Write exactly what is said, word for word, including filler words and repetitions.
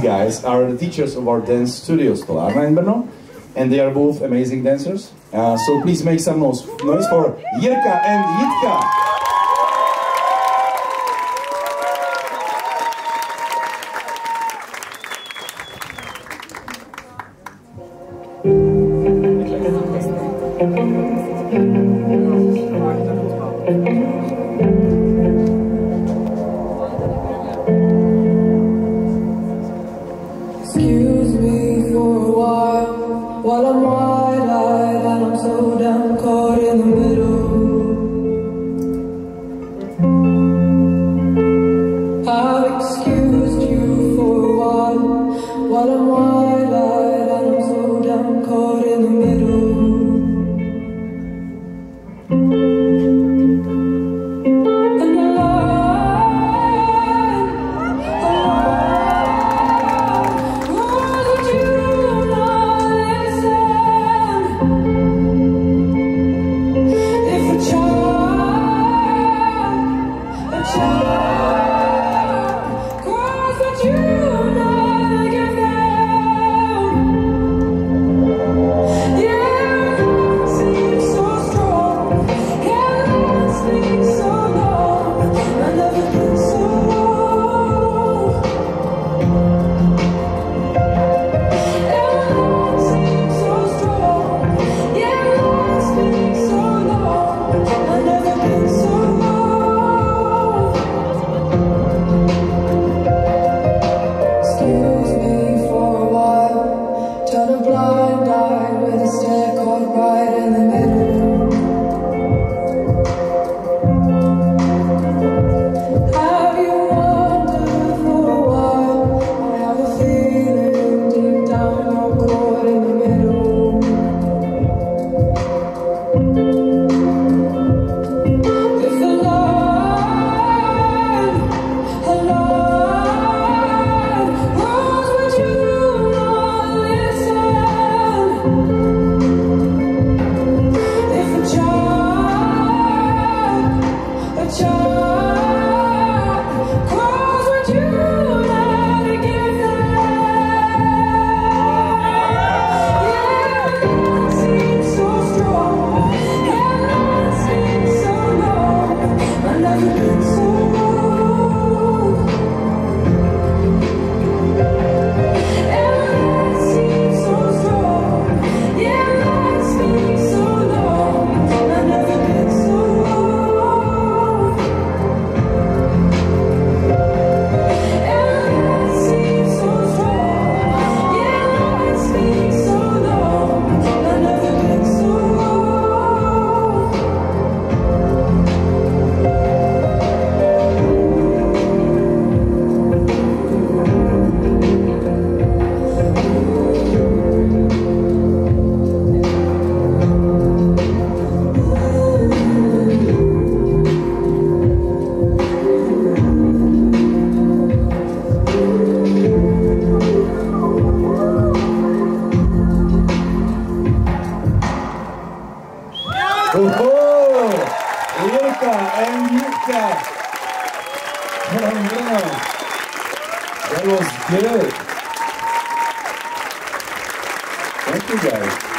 guys are the teachers of our dance studio Stolarna in Brno, and they are both amazing dancers. Uh, so please make some noise, noise for Jirka and Jitka. Excuse me for a while, while I'm wide-eyed and I'm so damn caught in the middle. I've excused you for a while, while I'm wide-eyed and I'm so damn caught in the middle. Oh, Jirka and Jitka. That was good. Thank you guys.